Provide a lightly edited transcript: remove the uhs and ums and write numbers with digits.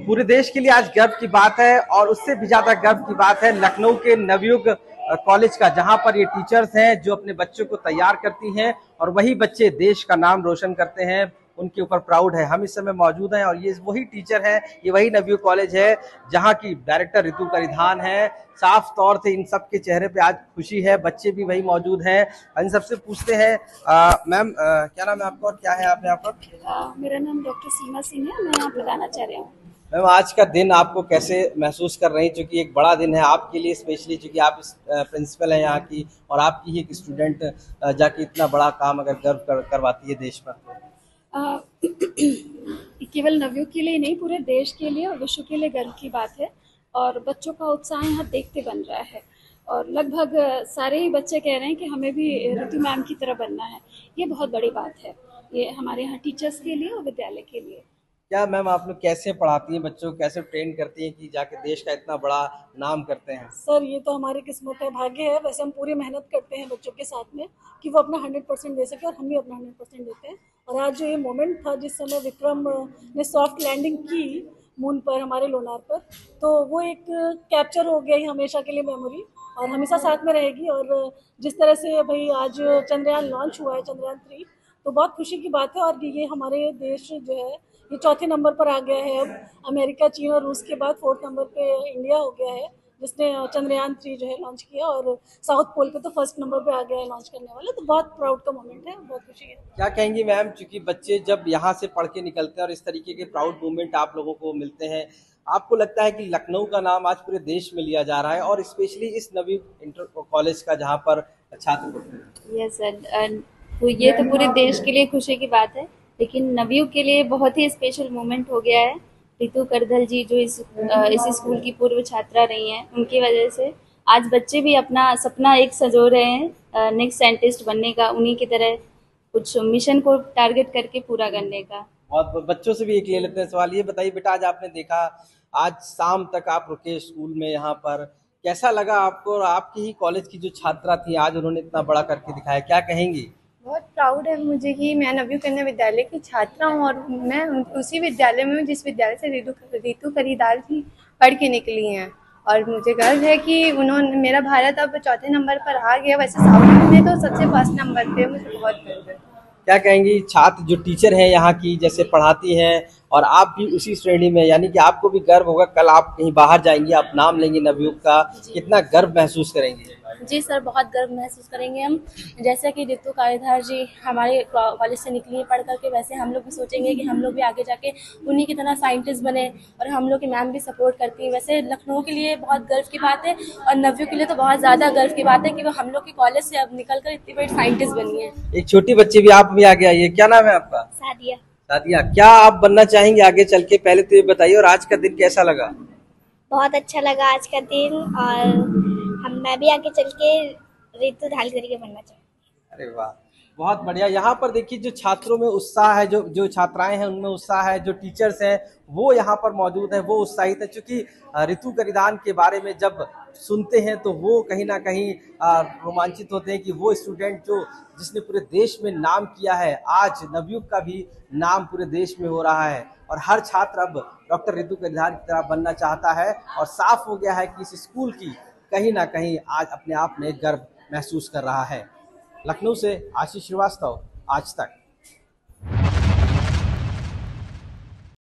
पूरे देश के लिए आज गर्व की बात है और उससे भी ज्यादा गर्व की बात है लखनऊ के नवयुग कॉलेज का, जहां पर ये टीचर्स हैं जो अपने बच्चों को तैयार करती हैं और वही बच्चे देश का नाम रोशन करते हैं। उनके ऊपर प्राउड है। हम इस समय मौजूद हैं और ये वही टीचर है, ये वही नवयुग कॉलेज है जहां की डायरेक्टर ऋतु करिधान है। साफ तौर से इन सब के चेहरे पे आज खुशी है। बच्चे भी वही मौजूद हैं। इन सबसे पूछते हैं, मैम क्या नाम है आपका और क्या है आप यहाँ पर? मेरा नाम डॉक्टर सीमा सिंह है। मैं यहाँ बताना चाह रही हूँ। मैम आज का दिन आपको कैसे महसूस कर रही हैं, क्योंकि एक बड़ा दिन है आपके लिए, स्पेशली क्योंकि आप प्रिंसिपल हैं यहाँ की और आपकी ही एक स्टूडेंट जाके इतना बड़ा काम अगर करवाती है देश पर। अ, केवल नवयुग के लिए नहीं, पूरे देश के लिए और विश्व के लिए गर्व की बात है। और बच्चों का उत्साह यहाँ देखते बन रहा है और लगभग सारे ही बच्चे कह रहे हैं कि हमें भी ऋतु मैम की तरह बनना है। ये बहुत बड़ी बात है, ये हमारे यहाँ टीचर्स के लिए और विद्यालय के लिए। क्या मैम आप लोग कैसे पढ़ाती हैं बच्चों को, कैसे ट्रेन करती हैं कि जाके देश का इतना बड़ा नाम करते हैं? सर ये तो हमारी किस्मत है, भाग्य है। वैसे हम पूरी मेहनत करते हैं बच्चों के साथ में कि वो अपना 100% दे सके और हम भी अपना 100% देते हैं। और आज जो ये मोमेंट था जिस समय विक्रम ने सॉफ्ट लैंडिंग की मून पर, हमारे लोनार पर, तो वो एक कैप्चर हो गया ही हमेशा के लिए मेमोरी और हमेशा साथ में रहेगी। और जिस तरह से भाई आज चंद्रयान लॉन्च हुआ है, चंद्रयान 3, तो बहुत खुशी की बात है। और ये हमारे देश जो है ये चौथे नंबर पर आ गया है। अब अमेरिका, चीन और रूस के बाद 4th नंबर पे इंडिया हो गया है, जिसने चंद्रयान 3 जो है लॉन्च किया। और साउथ पोल पे तो 1st नंबर पे आ गया है लॉन्च करने वाला। तो बहुत प्राउड का मोमेंट है, बहुत खुशी है। क्या कहेंगी मैम, क्योंकि बच्चे जब यहाँ से पढ़ के निकलते हैं और इस तरीके के प्राउड मोमेंट आप लोगों को मिलते हैं, आपको लगता है कि लखनऊ का नाम आज पूरे देश में लिया जा रहा है और स्पेशली इस नवयुग इंटर कॉलेज का जहाँ पर छात्र पढ़ते हैं? यस सर, तो ये तो पूरे देश के लिए खुशी की बात है, लेकिन नवयुग के लिए बहुत ही स्पेशल मोमेंट हो गया है। ऋतु करधल जी जो इस स्कूल की पूर्व छात्रा रही हैं, उनकी वजह से आज बच्चे भी अपना सपना एक सजो रहे हैं, नेक्स्ट साइंटिस्ट बनने का, उन्हीं की तरह कुछ मिशन को टारगेट करके पूरा करने का। और बच्चों से भी एक ले लेते हैं सवाल। ये बताइए बेटा, आज आपने देखा, आज शाम तक आप रुके स्कूल में, यहाँ पर कैसा लगा आपको? और आपकी ही कॉलेज की जो छात्रा थी, आज उन्होंने इतना बड़ा करके दिखाया, क्या कहेंगी? बहुत प्राउड है मुझे कि मैं नवयुग कन्या विद्यालय की छात्रा हूँ और मैं उसी विद्यालय में हूँ जिस विद्यालय से ऋतु करिधाल जी पढ़ के निकली हैं। और मुझे गर्व है कि उन्होंने, मेरा भारत अब चौथे नंबर पर आ गया। वैसे साउथ में तो सबसे फर्स्ट नंबर पे, मुझे बहुत गर्व है। क्या कहेंगी छात्र जो टीचर हैं यहाँ की, जैसे पढ़ाती हैं और आप भी उसी श्रेणी में, यानी कि आपको भी गर्व होगा, कल आप कहीं बाहर जाएंगी, आप नाम लेंगी नवयुग का, कितना गर्व महसूस करेंगी? जी सर, बहुत गर्व महसूस करेंगे हम। जैसे कि ऋतु करिधाल जी हमारे कॉलेज से निकली है पढ़ करके, वैसे हम लोग भी सोचेंगे कि हम लोग भी आगे जाके उन्हीं की तरह साइंटिस्ट बने। और हम लोग की मैम भी सपोर्ट करती है। वैसे लखनऊ के लिए बहुत गर्व की बात है और नवयुग के लिए तो बहुत ज़्यादा गर्व की बात है कि वो हम लोग के कॉलेज से अब निकल कर इतनी बड़ी साइंटिस्ट बनी है। एक छोटी बच्ची भी, आप भी आगे आइए, क्या नाम है आपका? सादिया। सादिया, क्या आप बनना चाहेंगे आगे चल के? पहले तो ये बताइए, और आज का दिन कैसा लगा? बहुत अच्छा लगा आज का दिन। और मैं भी आगे चल के ऋतु ढाल करके बनना चाहूँगी। अरे वाह, बहुत बढ़िया। यहाँ पर देखिए, जो छात्रों में उत्साह है, जो छात्राएं हैं उनमें उत्साह है, जो टीचर्स हैं वो यहाँ पर मौजूद हैं, वो उत्साहित है। क्योंकि ऋतु करिधान के बारे में जब सुनते हैं तो वो कहीं ना कहीं रोमांचित होते हैं कि वो स्टूडेंट जिसने पूरे देश में नाम किया है, आज नवयुग का भी नाम पूरे देश में हो रहा है और हर छात्र अब डॉक्टर ऋतु करिधान की तरह बनना चाहता है। और साफ हो गया है कि इस स्कूल की कहीं ना कहीं आज अपने आप में गर्व महसूस कर रहा है। लखनऊ से आशीष श्रीवास्तव, आज तक।